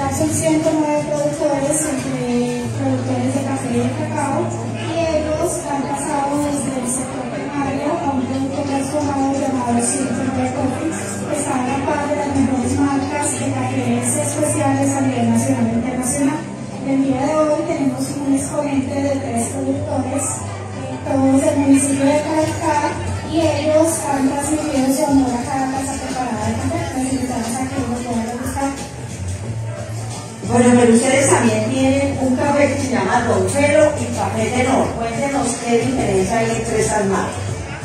total son 109 productores, entre productores de café y de cacao, y ellos han pasado desde el sector primario a un producto transformado llamado 109 Coffee, que está a la par de las mejores marcas de cafés especiales a nivel nacional e internacional. El día de hoy tenemos un exponente de 3 productores, todos del municipio de Caracas, y ellos han transmitido su amor a Caracas a preparar el café. Nos invitamos a que nos puedan degustar. Bueno, pero ustedes también tienen un café que se llama Don Felo y Café Tenor. Cuéntenos qué diferencia hay entre esas marcas.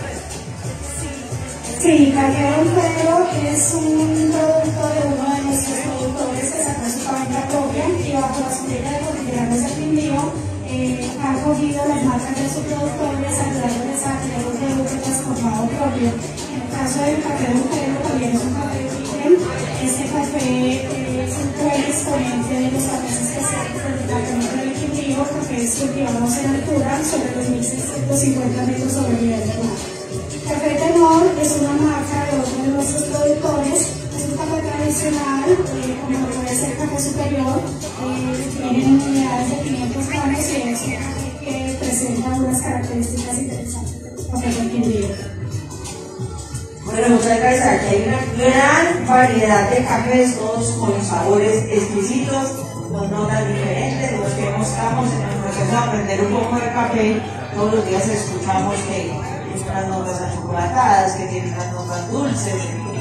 Sí, Café Don Felo es un producto de uno de nuestros productores que sacó su fábrica propia y bajo la sombrilla de Cordilleras del Quindío ha cogido las marcas de sus productores, ayudándoles a crear un producto transformado propio. En el caso del Café Don Felo también es un café de origen. Este café es un buen exponente de los cafés especiales del departamento del Quindío, cafés cultivados en altura sobre los 1.650 metros sobre el nivel del mar. Café Tenor es una marca de otro de nuestros productores, es un café tradicional, como puede ser Café Superior, tiene unidades de 500 gramos y es un café que presenta unas características interesantes del café del Quindío. Bueno, muchas gracias. Aquí hay una gran variedad de cafés, todos con sabores exquisitos, con notas diferentes. Los que no estamos en el proceso de aprender un poco de café, todos los días escuchamos que unas notas achocolatadas, que tienen las notas dulces,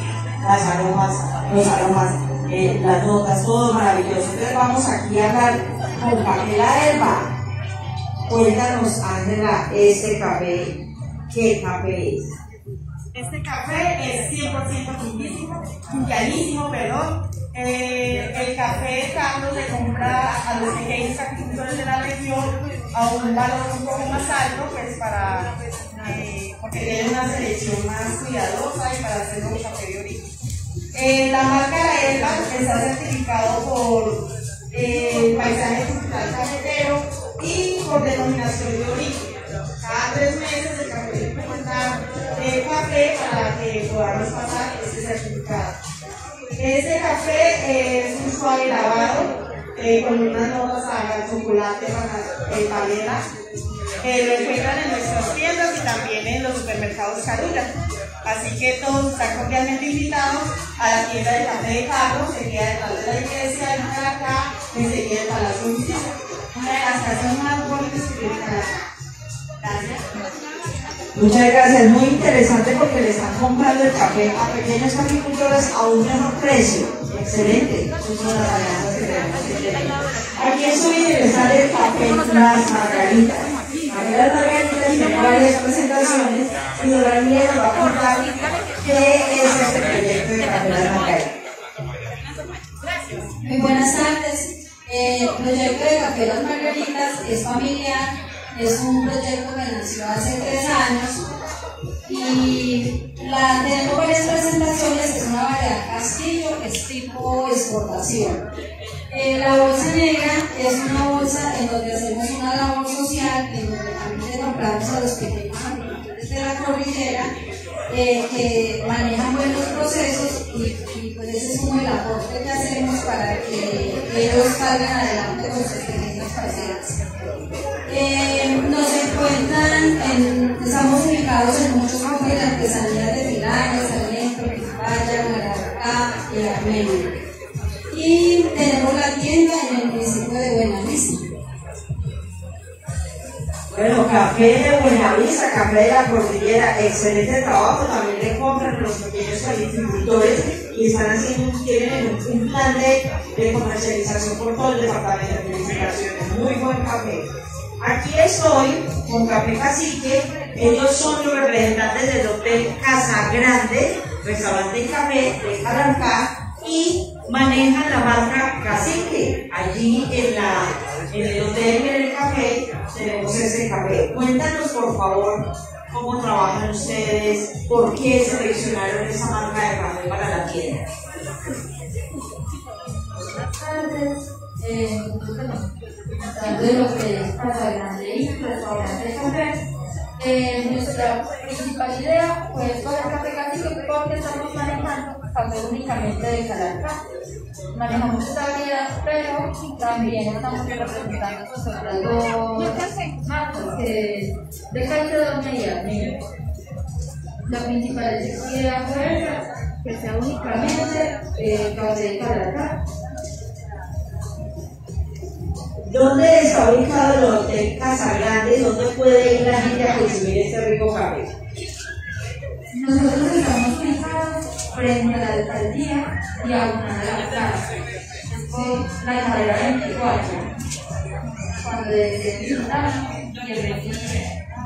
los aromas, las notas, todo maravilloso. Entonces vamos aquí a hablar con Pamela Herba. Cuéntanos, Ángela, este café, ¿qué café es? Este café es 100% quintianísimo, perdón. El café Carlos le compra a los pequeños caficultores de la región a un valor un poco más alto, pues porque tiene una selección más cuidadosa y para hacer un café de origen. La marca La Herba está certificado por Paisaje Cultural Cafetero y por denominación de origen. Cada 3 meses el café tiene que contar café para que podamos pasar este certificado. Este café es un suave lavado con unas notas a chocolate, panela. Lo encuentran en nuestras tiendas y también en los supermercados Carula. Así que todos están cordialmente invitados a la tienda de café de Carlos, que queda detrás de la iglesia en Caracas, enseguida del Palacio Municipal. Una de las casas más bonitas que tiene Caracas. Gracias. Muchas gracias, muy interesante porque le están comprando el café a pequeños caficultores a un mejor precio. Excelente, esas son las alianzas que tenemos que tener. Aquí estoy en el sale el café Las Margaritas. Aquí Las Margaritas tiene varias presentaciones y Doralia nos va a contar qué es este proyecto de café Las Margaritas. Muy buenas tardes. El proyecto de Café Las Margaritas es familiar. Es un proyecto que nació hace 3 años y tenemos varias presentaciones. Es una variedad castillo, es tipo exportación. La bolsa negra es una bolsa en donde hacemos una labor social, en donde también le compramos a los pequeños agricultores de la cordillera que manejan buenos procesos y pues ese es como el aporte que hacemos para que ellos salgan adelante con sus pequeñas parcelas. Nos encuentran, estamos ubicados en muchos puntos de artesanías de Milán, Sarmiento, Quisqueya, Maracá y Armenia. Y tenemos la tienda en el municipio de Buenavista. Bueno, café de Buenavista, café de la cordillera, excelente trabajo. También le compran los pequeños caficultores y están haciendo, tienen un plan de comercialización por todo el departamento. Felicitaciones, muy buen café. Aquí estoy con Café Cacique, ellos son los representantes del Hotel Casa Grande, restaurante y café de Caracas, y manejan la marca Cacique. Allí en el hotel, en el café, tenemos ese café. Cuéntanos por favor cómo trabajan ustedes, por qué seleccionaron esa marca de café para la tienda. Buenas tardes. De lo que es Casa Grande y restaurante de café. Nuestra principal idea fue para el Café Cacique porque estamos manejando café únicamente de Calarcá. Manejamos esta variedad, pero también estamos representando otras dos marcas de calidad media. La principal es que da fuerza, que sea únicamente café de Calarcá. ¿Dónde está ubicado el Hotel Casagrande? ¿Dónde puede ir la gente a consumir este rico café? Nosotros estamos ubicados frente a la alcaldía y a una de las plazas. Es por la carrera 24, cuando desde visitar y el 23.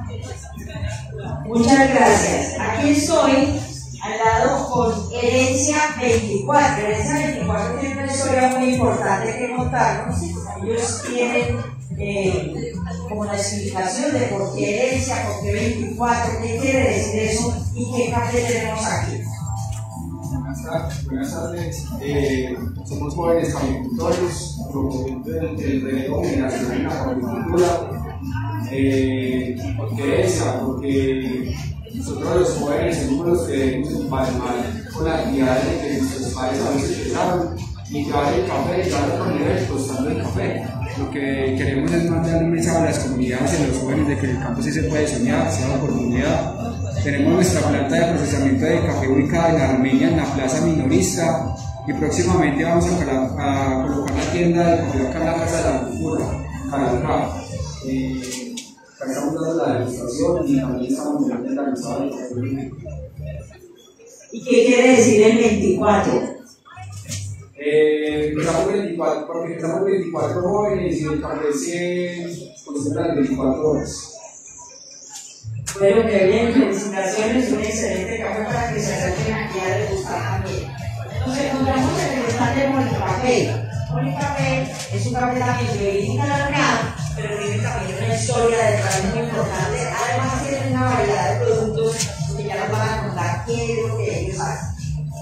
Muchas gracias. Aquí estoy al lado con Herencia 24. Herencia 24 tiene una historia muy importante que contarnos. Ellos tienen como la explicación de por qué Herencia, por qué 24, qué quiere decir eso y qué café tenemos aquí. Buenas tardes. Somos jóvenes agricultores, promoviendo el relevo generacional en la agricultura. ¿Por qué Herencia? Porque nosotros los jóvenes somos los que debemos palmar con las actividades que nuestros padres a veces empezaron y llevar el café, llevar los niveles costando el café. Lo que queremos es mandar un mensaje a las comunidades y a los jóvenes de que en el campo sí se puede soñar, sea una oportunidad. Tenemos nuestra planta de procesamiento de café ubicada en Armenia, en la plaza minorista, y próximamente vamos a colocar la tienda de café acá en la casa de la cultura, Calarcá. Estamos dando la demostración y también estamos muy organizados en el café. ¿Y qué quiere decir el 24? Empezamos 24, porque empezamos 24 jóvenes y el café se concentra en 24 horas. Bueno, que bien, felicitaciones, un excelente café para que se acerquen aquí a degustar también. Nos encontramos en el stand de Molicafé. Molicafé es un café también de origen Calarcá, pero tiene también una historia detrás muy importante. Además tiene una variedad de productos que ya nos van a contar qué es lo que ellos hacen.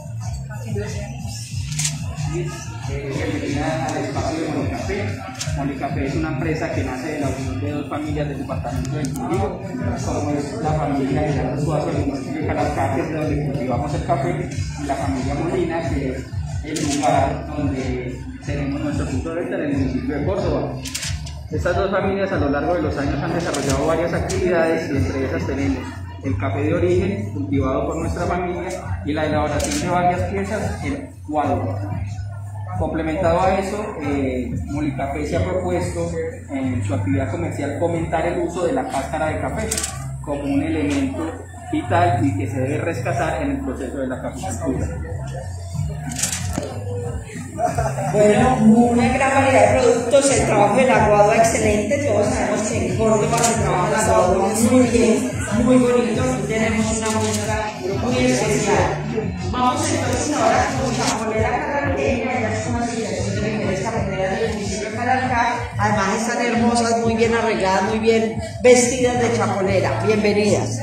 Bienvenida al espacio de Molicafé. Molicafé es una empresa que nace de la unión de dos familias del departamento del Quindío, como es la familia de Llanos Suazo del municipio de Calarcá, que es de donde cultivamos el café, y la familia Molina, que es el lugar donde tenemos nuestro punto de venta en el municipio de Córdoba. Estas dos familias a lo largo de los años han desarrollado varias actividades y entre esas tenemos el café de origen cultivado por nuestra familia y la elaboración de varias piezas en cuadro. Complementado a eso, Molicafé se ha propuesto en su actividad comercial fomentar el uso de la cáscara de café como un elemento vital y que se debe rescatar en el proceso de la caficultura. Bueno, una gran variedad de productos, el trabajo del aguado excelente, todos sabemos que en Córdoba se trabaja el aguado muy bien, muy bonito, aquí tenemos una muestra muy especial. Vamos entonces ahora con Chapolera Calarqueña, ya es una asociación de mujeres cafeteras del municipio de Calarcá, además están hermosas, muy bien arregladas, muy bien vestidas de chapolera, bienvenidas.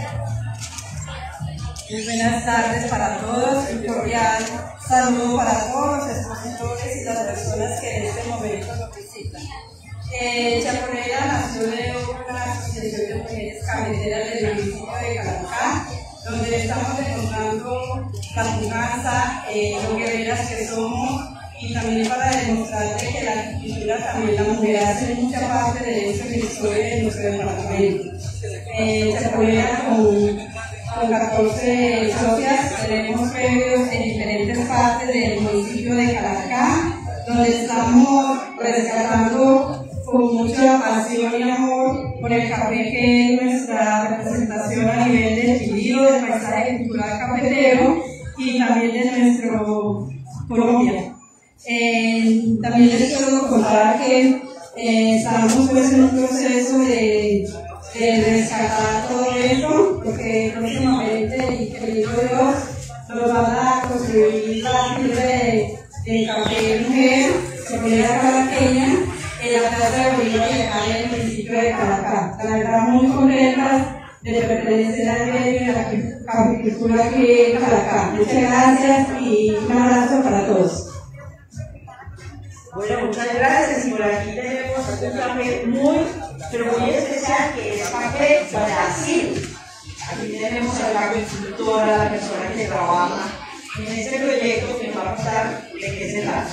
Muy buenas tardes para todos, un cordial saludo para todos los expositores y las personas que en este momento nos visitan. Chapolera nació de una asociación de mujeres cafeteras del municipio de Calarcá, donde estamos encontrando la pujanza, lo guerreras que somos, y también para demostrarte que la agricultura también la mujer hace mucha parte de esa historia de nuestro departamento. Chapolera con 14 socias tenemos previos en diferentes partes del municipio de Calarcá, donde estamos rescatando con mucha pasión y amor por el café, que es nuestra representación a nivel del Quindío, del paisaje cultural cafetero y también de nuestro Colombia. También les quiero contar que estamos pues en un proceso de rescatar todo esto, porque próximamente, y que digo Dios, nos van a construir la fibra de café mujer, Chapolera Calarqueña, en la plaza de Bolívar y acá en el municipio de Calarcá. La verdad, muy contenta de pertenecer al medio de la caficultura aquí en Calarcá. Muchas gracias y un abrazo para todos. Bueno, muchas gracias, y por aquí tenemos un café pero muy especial, que es Café Brasil. Aquí tenemos a la caficultora, la persona que trabaja en este proyecto que nos va a contar de qué se trata.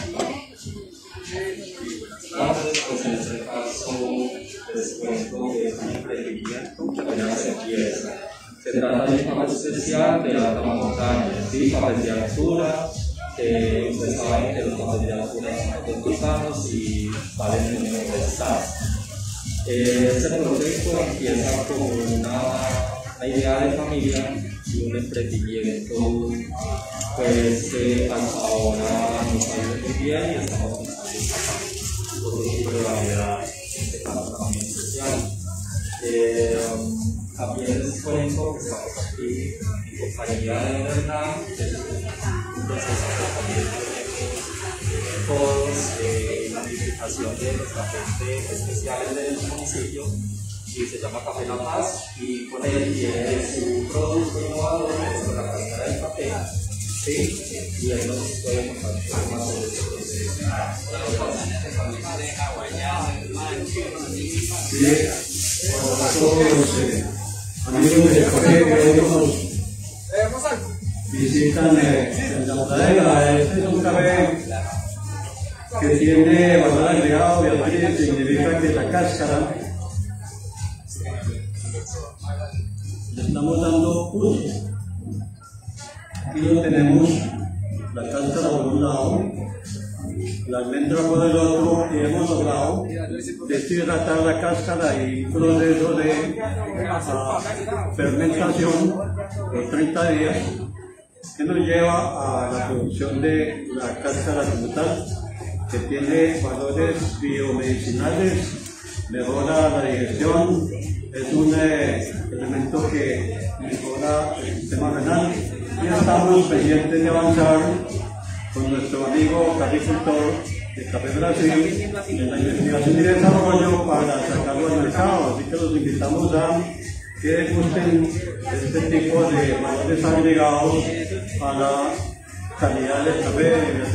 Pues en este caso les cuento que es un emprendimiento que apenas se empieza. Se trata de un café especial de alta montaña, ¿sí? Cafés de altura. Ustedes saben que los cafés de altura son costosos y valen en menos de este proyecto empieza con una idea de familia y un emprendimiento pues hasta ahora nos ha ido muy bien y estamos pensando otro tipo de variedad de café también especial. También les cuento que estamos aquí en compañía de Hernán, que es un proceso de la unificación de los cafés especiales del municipio y se llama Café La Paz, y con él tiene su producto innovador, que es la cáscara del café, ¿sí? Y él nos puede contar un poco más sobre este proceso. Hola a todos amigos del café que hoy nos visitan en la bodega. Este es un café que tiene valor agregado, obviamente significa que la cáscara le estamos dando uso. Aquí lo tenemos, la cáscara por un lado, la almendra por el otro, y hemos logrado deshidratar la cáscara y un proceso de fermentación por 30 días que nos lleva a la producción de la cáscara como tal, que tiene valores biomedicinales, mejora la digestión, es un elemento que mejora el sistema renal, y estamos pendientes de avanzar con nuestro amigo caficultor de Café Brasil en la investigación y desarrollo para sacarlo al mercado. Así que los invitamos a que degusten este tipo de valores agregados a la calidad del café.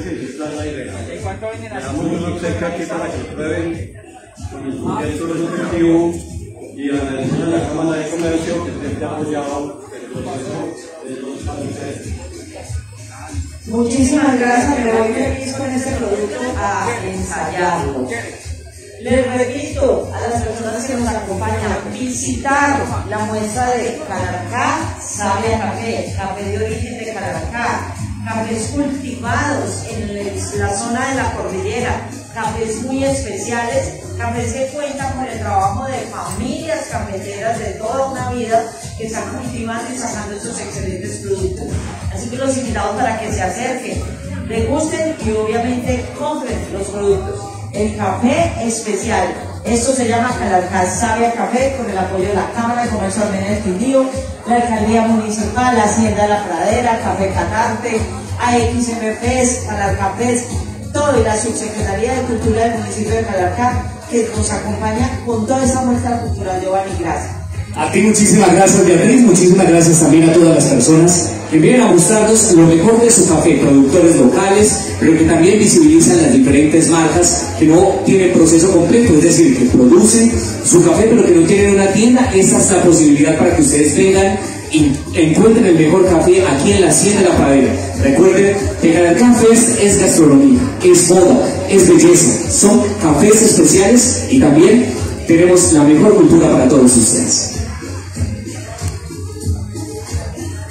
Le damos un obsequio aquí para que prueben con el proyecto respectivo, y agradecer a la Cámara de Comercio que siempre ha apoyado el proceso de los cafés. Muchísimas gracias, me voy feliz con este producto a ensayarlo. Les repito a las personas que nos acompañan, visitar la muestra de Calarcá, sabe a café, café de origen de Calarcá, cafés cultivados en la zona de la cordillera, cafés muy especiales, cafés que cuentan con el trabajo de familias cafeteras de toda una vida que están cultivando y sacando estos excelentes productos. Así que los invitamos para que se acerquen, degusten y obviamente compren los productos. El café especial, esto se llama Calarcá Sabe a Café, con el apoyo de la Cámara de Comercio del Quindío, la Alcaldía Municipal, la Hacienda La Pradera, Café Catarte, AXMPs, Calarcapes, todo, y la Subsecretaría de Cultura del municipio de Calarcá, que nos acompaña con toda esa muestra cultural. Giovanni, gracias. A ti muchísimas gracias, Beatriz, muchísimas gracias también a todas las personas que vienen a mostrarnos lo mejor de su café, productores locales, pero que también visibilizan las diferentes marcas que no tienen proceso completo, es decir, que producen su café pero que no tienen una tienda. Esta es la posibilidad para que ustedes vengan y encuentren el mejor café aquí en la Hacienda La Pradera. Recuerden que Calarcá Fest es gastronomía, es moda, es belleza, son cafés especiales y también tenemos la mejor cultura para todos ustedes.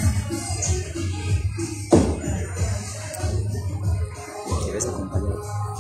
¿Quieres acompañar?